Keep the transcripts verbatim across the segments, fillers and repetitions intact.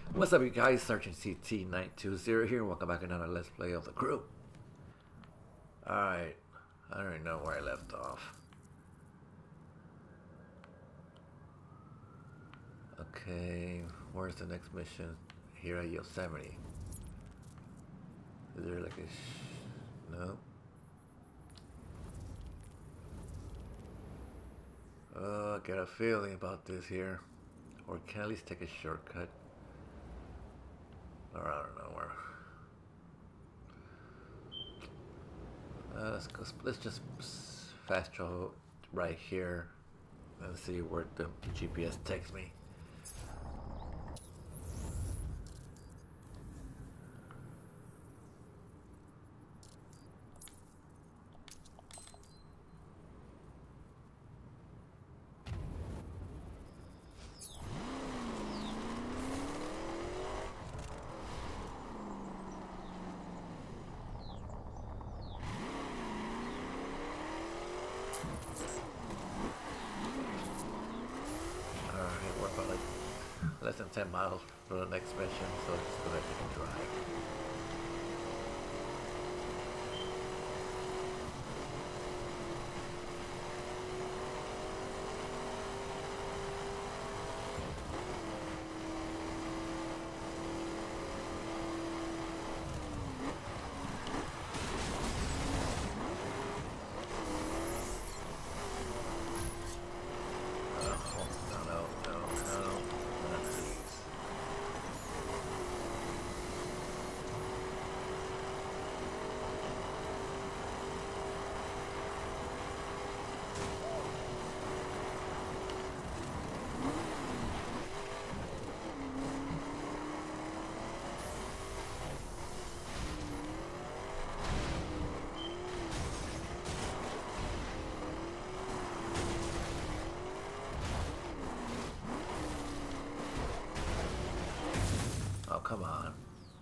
What's up, you guys? Sergeant C T nine two zero here, and welcome back to another Let's Play of The Crew. Alright, I don't even know where I left off. Okay, where's the next mission? Here at Yosemite. Is there like a sh... no? Oh, I got a feeling about this here. Or can I at least take a shortcut? Or I don't know where. Uh, let's go. Let's just fast travel right here and see where the G P S takes me. Less than ten miles for the next mission, so it's just gonna take a drive. Oh, come on.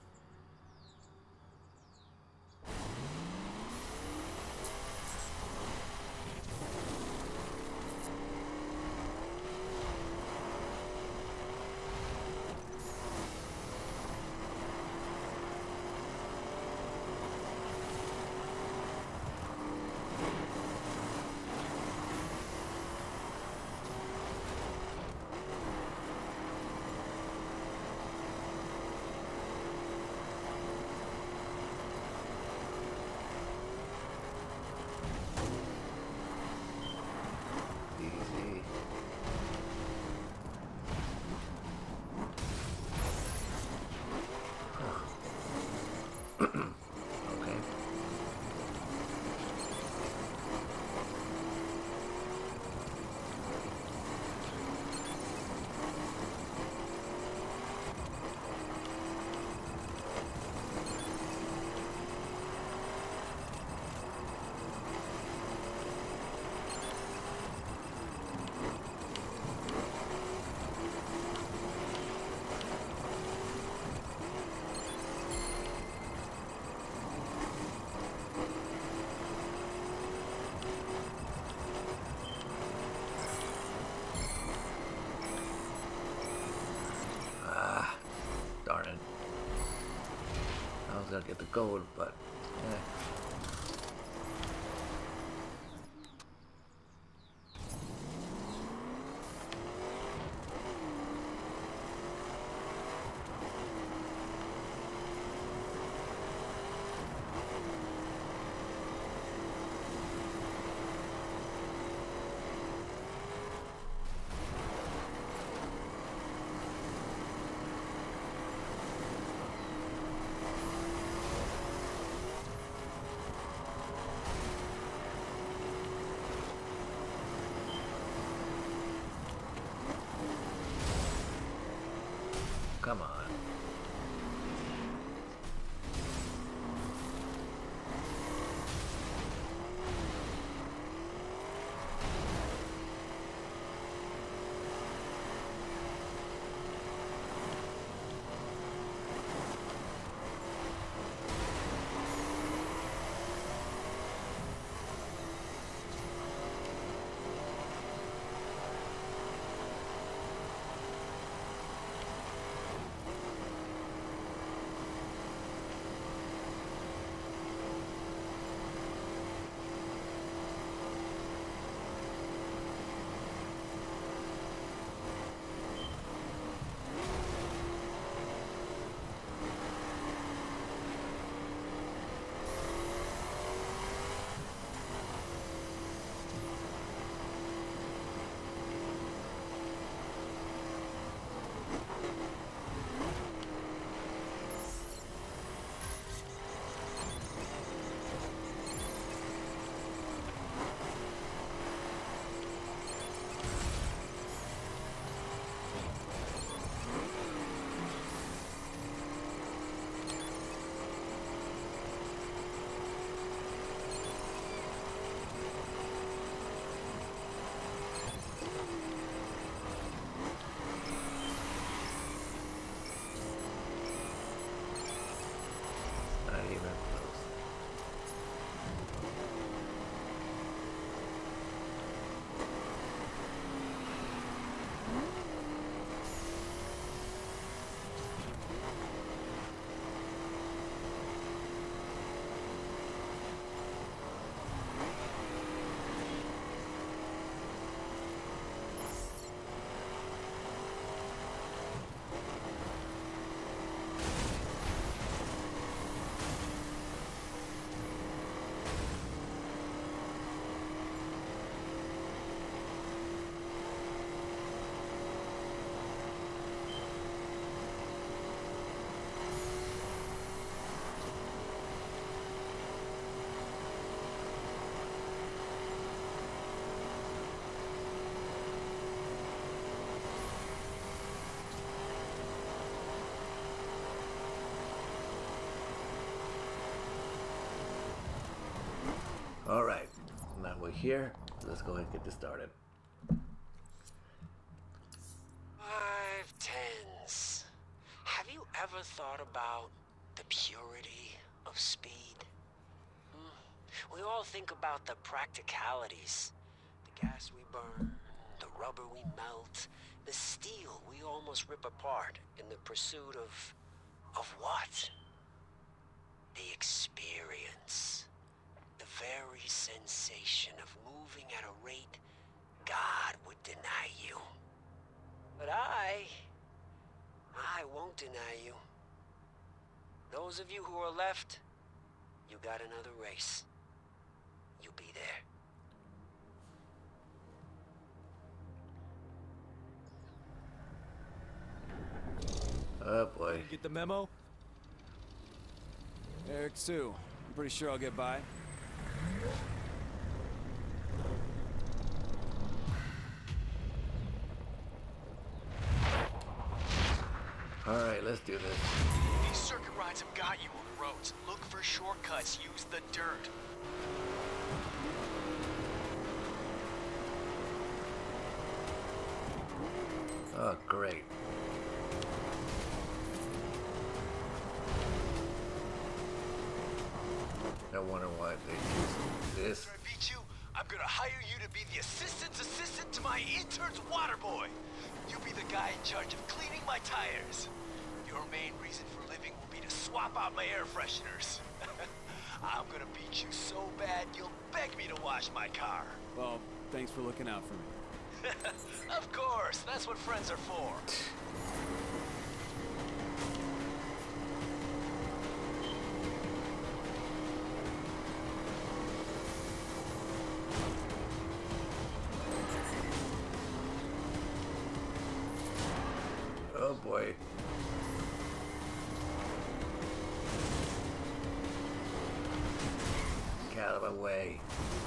I was gonna get the gold, but eh. here. Let's go ahead and get this started. Five tens. Have you ever thought about the purity of speed? Hmm. We all think about the practicalities. The gas we burn, the rubber we melt, the steel we almost rip apart in the pursuit of... of what? The experience. The very sensation of moving at a rate God would deny you. But I... I won't deny you. Those of you who are left, you got another race. You'll be there. Oh boy. Get the memo? Eric Sue. I'm pretty sure I'll get by. Alright, let's do this. These circuit rides have got you on roads. Look for shortcuts. Use the dirt. Oh, great. I wonder why they use this. After I beat you, I'm gonna hire you to be the assistant's assistant to my intern's water boy. You'll be the guy in charge of cleaning my tires. Your main reason for living will be to swap out my air fresheners. I'm gonna beat you so bad you'll beg me to wash my car. Well, thanks for looking out for me. Of course, that's what friends are for. Oh boy. Get out of my way.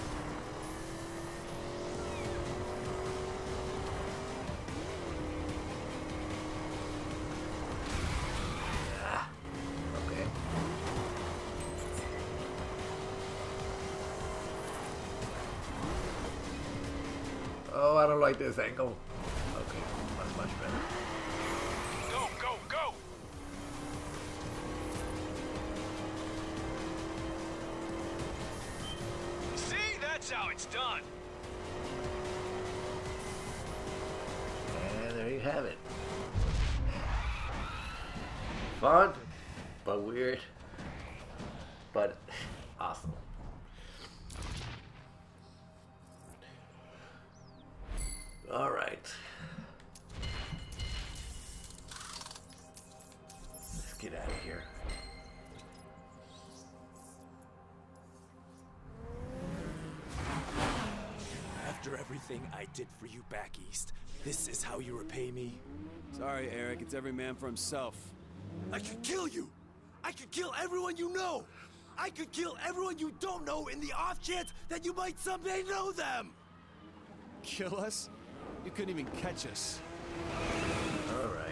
Ah, okay. Oh, I don't like this angle. Okay, that's much better. Go, go, go! See, that's how it's done. And there you have it. Fun, but weird, but awesome. All right. Let's get out of here. After everything I did for you back east, this is how you repay me? Sorry, Eric. It's every man for himself. I could kill you! I could kill everyone you know! I could kill everyone you don't know in the off chance that you might someday know them! Kill us? You couldn't even catch us. All right.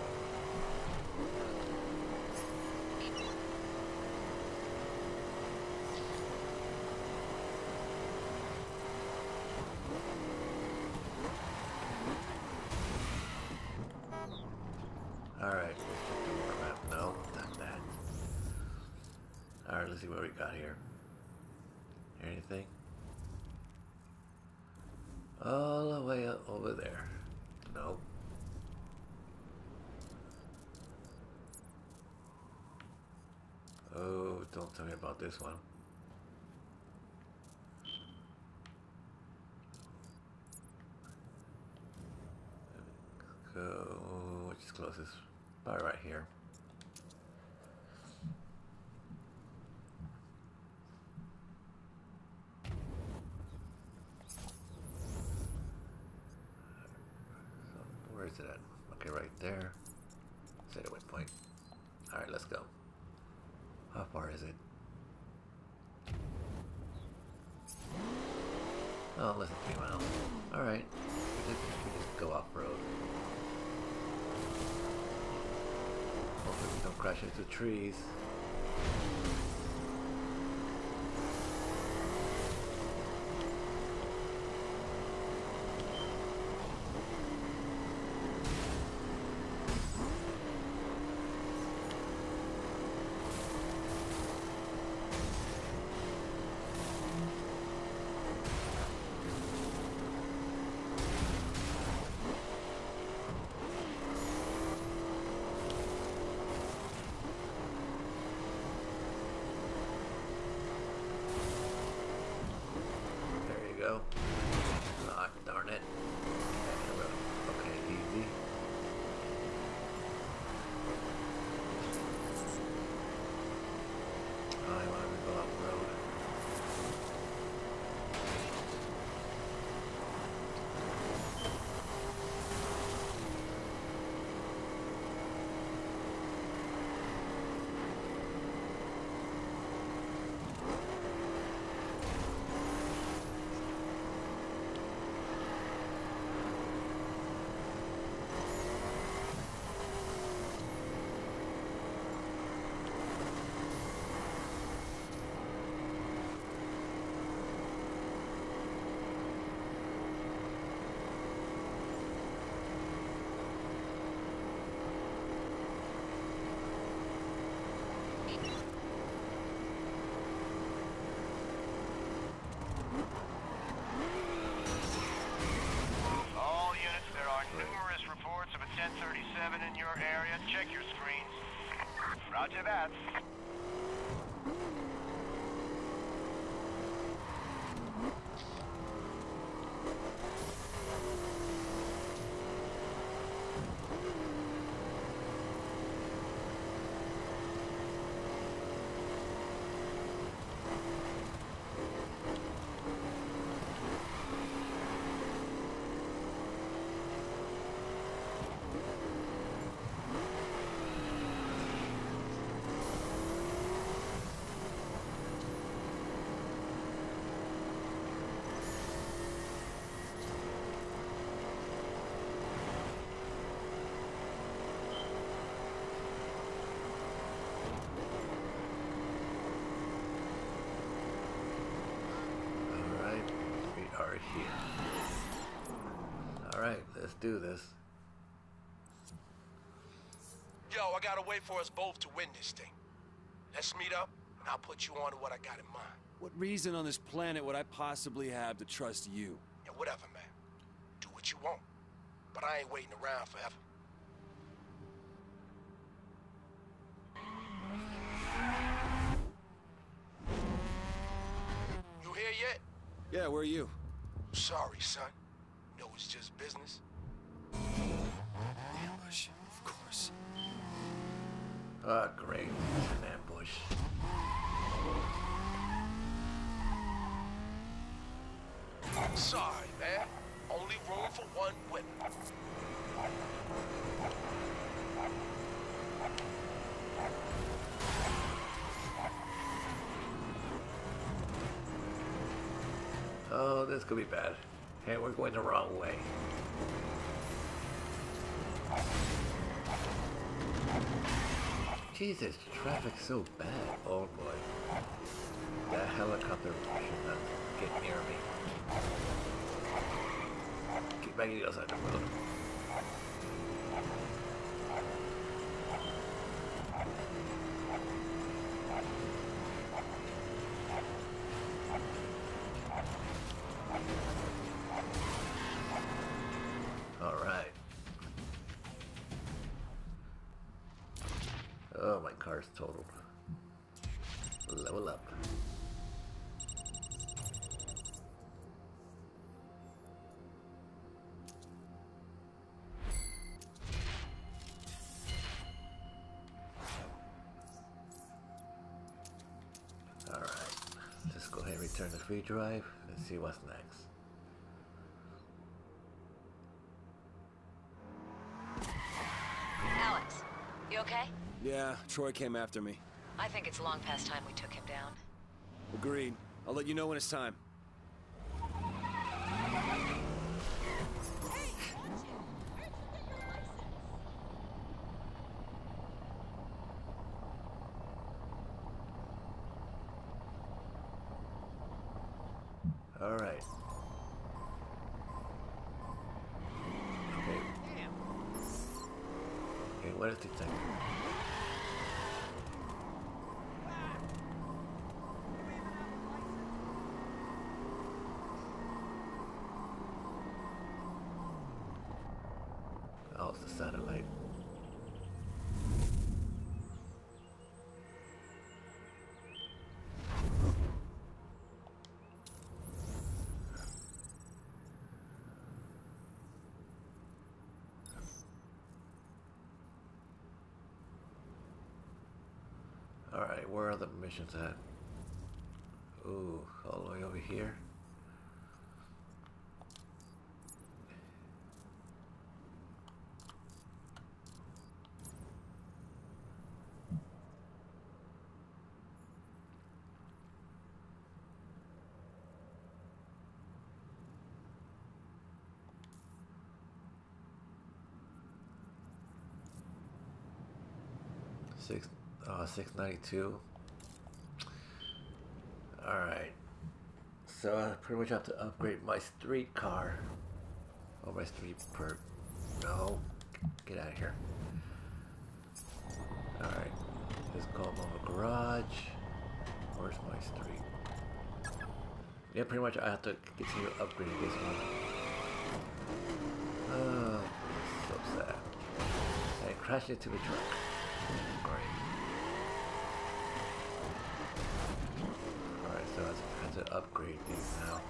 All right. No, not that. All right. Let's see what we got here. Anything? All the way up over there. Nope. Oh, don't tell me about this one. Go, which is closest? Probably right here. Where is it at? Okay, right there. Set a waypoint. Alright, let's go. How far is it? Oh, less than three miles. Alright. We just, we just go off-road. Hopefully we don't crash into trees. Roger that. Alright, let's do this. Yo, I gotta wait for us both to win this thing. Let's meet up, and I'll put you on to what I got in mind. What reason on this planet would I possibly have to trust you? Yeah, whatever, man. Do what you want. But I ain't waiting around forever. You here yet? Yeah, where are you? Sorry, son. No, it's just business. Ambush, of course. Ah, great. It's an ambush. Sorry, man. Only room for one winner. Oh, this could be bad. Hey, we're going the wrong way. Jesus, traffic's so bad. Oh boy. That helicopter should not get near me. Keep back to the other side of the road. Alright. Oh, my car's totaled. Level up. Alright. Let's go ahead and return the free drive and see what's next. Alex, you okay? Yeah, Troy came after me. I think it's long past time we took him down. Agreed. I'll let you know when it's time. All right. Okay. Okay, what is the thing? Oh, it's the satellite. Alright, where are the missions at? Ooh, all the way over here. Six, uh, six ninety-two. All right. So I pretty much have to upgrade my street car. Oh, my street perk. No, get out of here. All right. Let's call my garage. Where's my street? Yeah, pretty much I have to continue upgrading this one. Oh, so sad. I crashed into the truck. Great. read these now.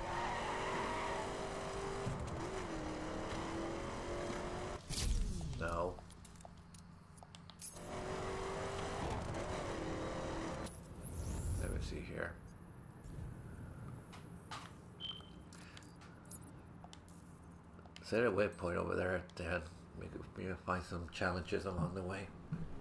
No. Let me see here. Set a waypoint over there, Dan. Maybe maybe find some challenges along the way.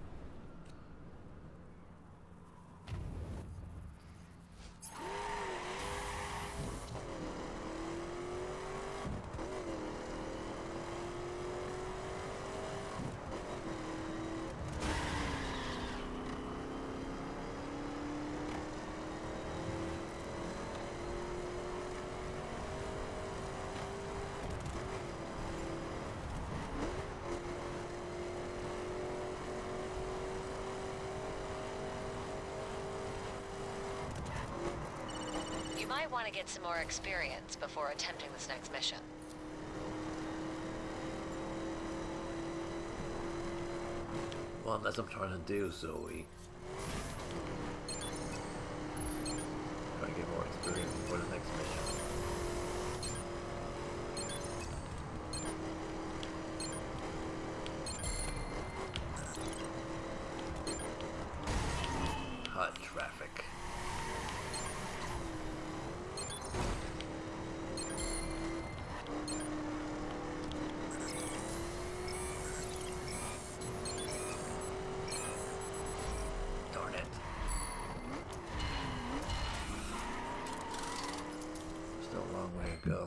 You might want to get some more experience before attempting this next mission. Well, that's what I'm trying to do, Zoe. Trying to get more experience before the next mission. Hot traffic. Darn it. Still a long way to go.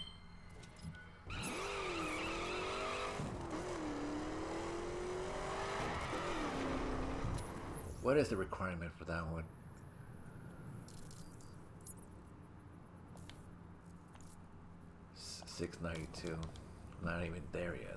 What is the requirement for that one? six ninety-two. Not even there yet.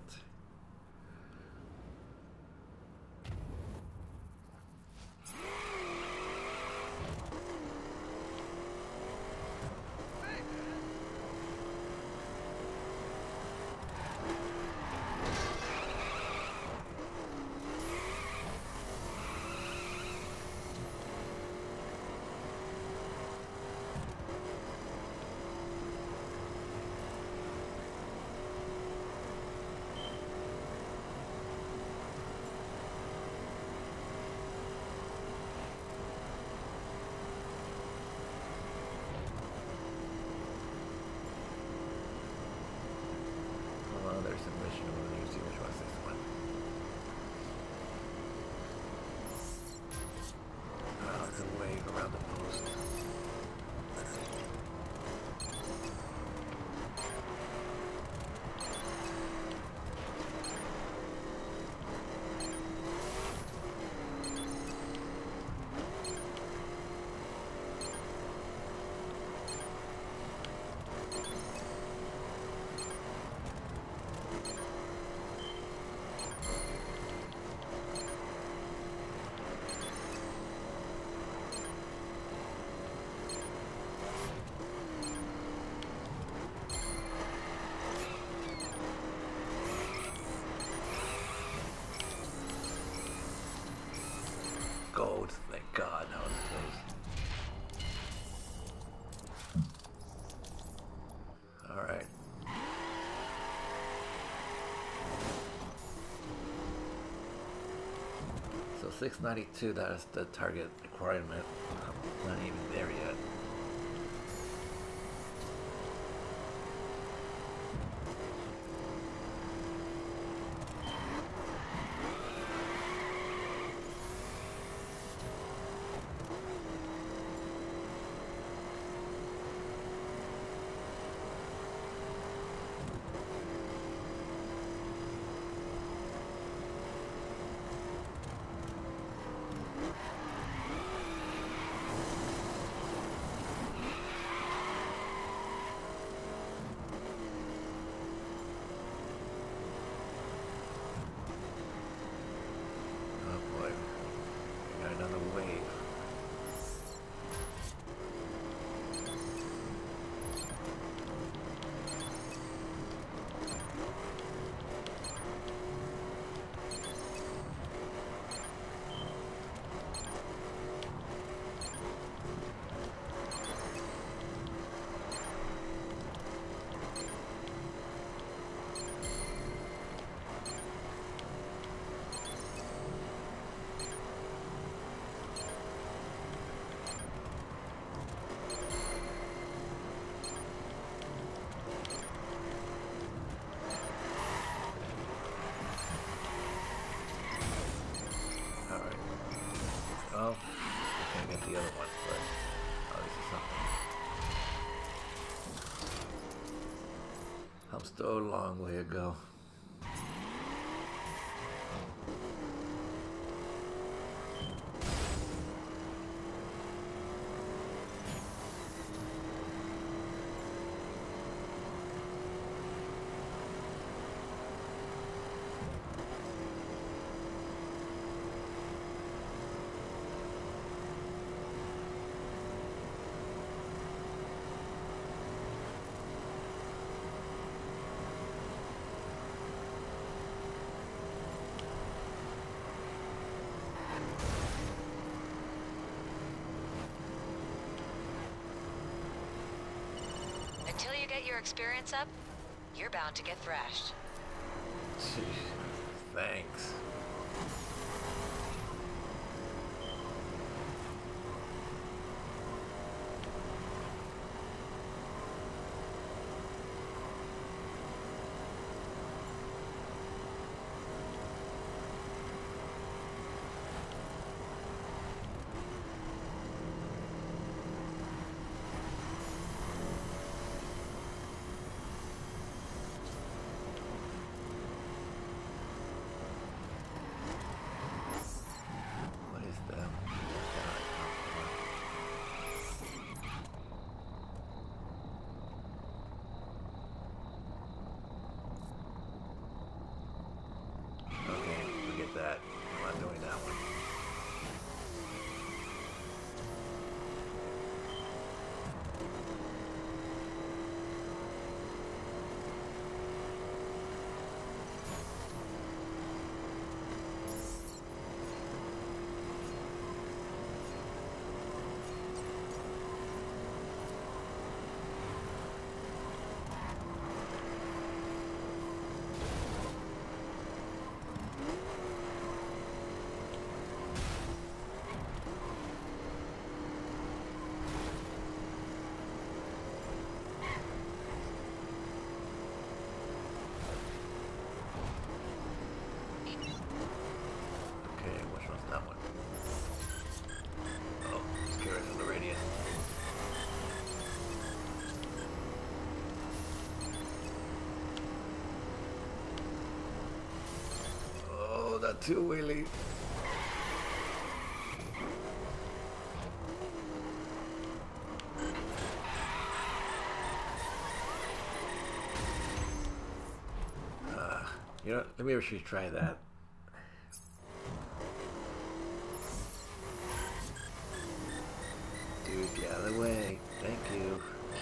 Oh, there's a mission over there. See which one's this one. Out of the way, around the post. Gold, thank God, that was close. Alright. So six ninety-two, that is the target requirement. I'm not even there yet. still a long way to go. Until you get your experience up, you're bound to get thrashed. Thanks. That. I'm not doing that one. Not too wheelie. Uh, you know, let me actually try that. Dude, get out of the way. Thank you.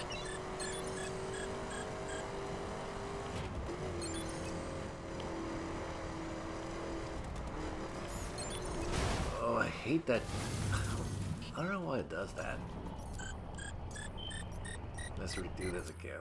I hate that. I don't know why it does that. Let's redo this again.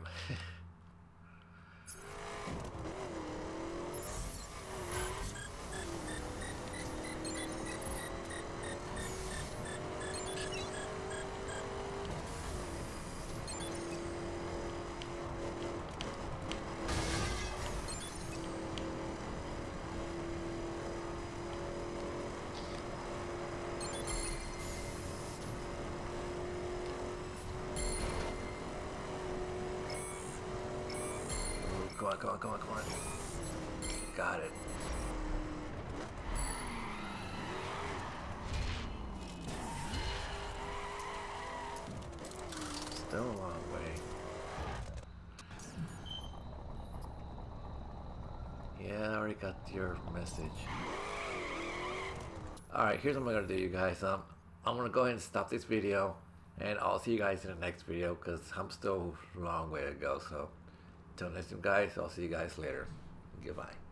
Come on, come on, come on, come on. Got it. Still a long way. Yeah, I already got your message. Alright, here's what I'm gonna do, you guys. Um, I'm gonna go ahead and stop this video, and I'll see you guys in the next video, because I'm still a long way to go, so... Until next time, guys, I'll see you guys later. Goodbye.